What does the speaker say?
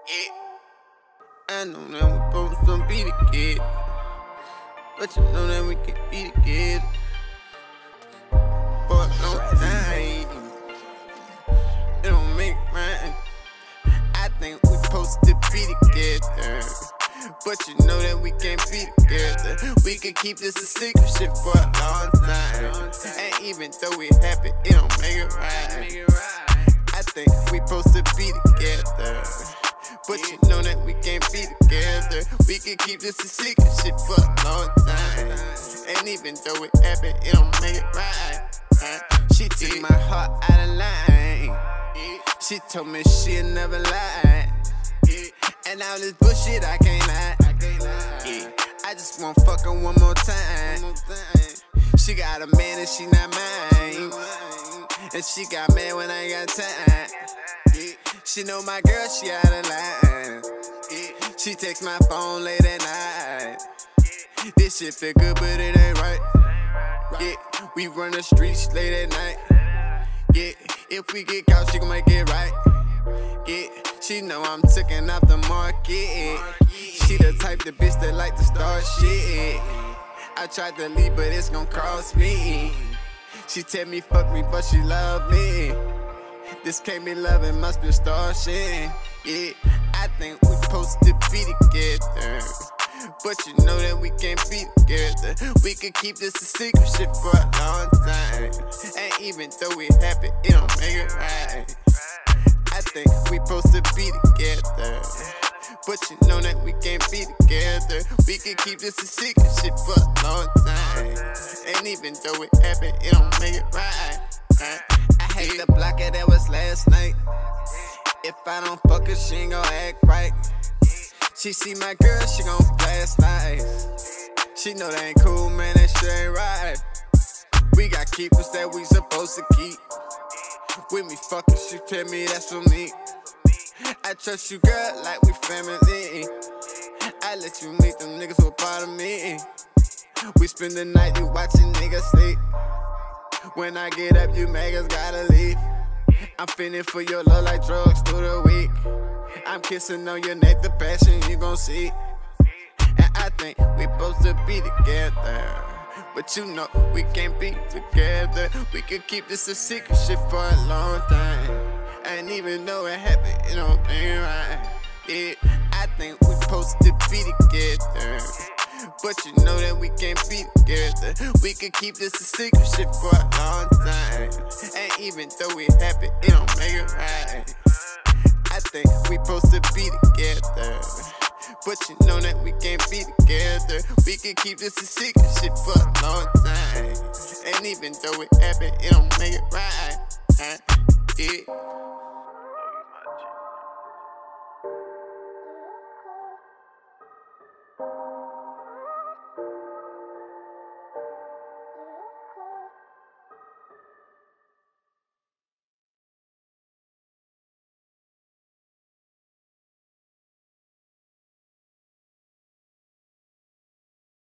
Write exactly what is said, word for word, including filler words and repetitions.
Yeah. I know that we supposed to be together, but you know that we can be together for a long time. It don't make it right. I think we supposed to be together, but you know that we can't be together. We could keep this a secret shit for a long time. And even though we happy, it don't make it right. I think we supposed to be together, but you know that we can't be together. We could keep this a secret shit for a long time. And even though it happened, it don't make it right. She took my heart out of line. She told me she'll never lie. And all this bullshit, I can't lie. I just want fuck her one more time. She got a man and she not mine, and she got mad when I ain't got time. She know my girl, she out of line. She takes my phone late at night. This shit feel good, but it ain't right. Yeah, we run the streets late at night. Yeah, if we get caught, she gon' make it right. Yeah, she know I'm taking off the market. She the type of bitch that like to start shit. I tried to leave, but it's gon' cost me. She tell me fuck me, but she love me. This can't be loving, must be star shit. Yeah, I think we supposed to be together, but you know that we can't be together. We could keep this a secret shit for a long time. And even though we happy, it don't make it right. I think we supposed to be together, but you know that we can't be together. We could keep this a secret shit for a long time. And even though it happened, it don't make it right. I hate the blocker that was last night. If I don't fuck her, she ain't gon' act right. She see my girl, she gon' flash nice. She know that ain't cool, man, that shit ain't right. We got keepers that we supposed to keep. With me fucking, she tell me that's for me. I trust you, girl, like we family. I let you meet them niggas who a part of me. We spend the night, you watching niggas sleep. When I get up, you maggots gotta leave. I'm feeling for your love like drugs through the week. I'm kissing on your neck, the passion you gon' see. And I think we supposed to be together, but you know we can't be together. We could keep this a secret shit for a long time. And even though it happened, it don't ain't right. Yeah, I think we supposed to be together, but you know that we can't be together. We could keep this a secret shit for a long time. And even though we happy, it don't make it right. I think we supposed to be together, but you know that we can't be together. We could keep this a secret shit for a long time. And even though it happened, it don't make it right. Yeah.